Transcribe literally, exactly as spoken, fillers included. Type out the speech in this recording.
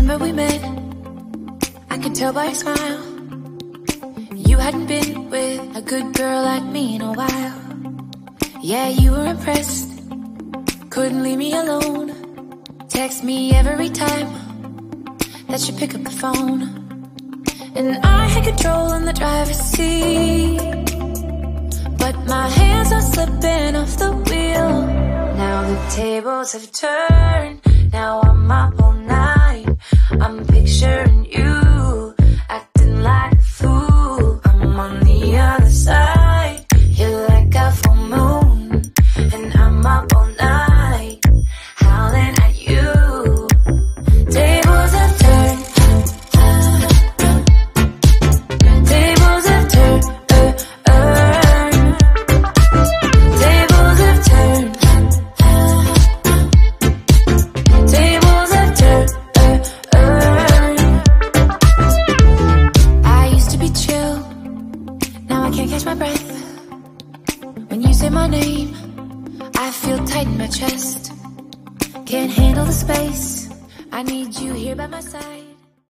remember we met? I could tell by your smile you hadn't been with a good girl like me in a while. Yeah, you were impressed, couldn't leave me alone. Text me every time that you pick up the phone. And I had control in the driver's seat, but my hands are slipping off the wheel. Now the tables have turned, now I'm up all night. I'm picturing you acting like a fool. I'm on the other side, you're like a full moon, and I'm up all night howling at you. Tables have turned, tables have turned, uh, uh. Tables have turned, tables have turned, uh, uh. I used to be chill, now I can't catch my breath. When you say my name, I feel tight in my chest. Can't handle the space, I need you here by my side.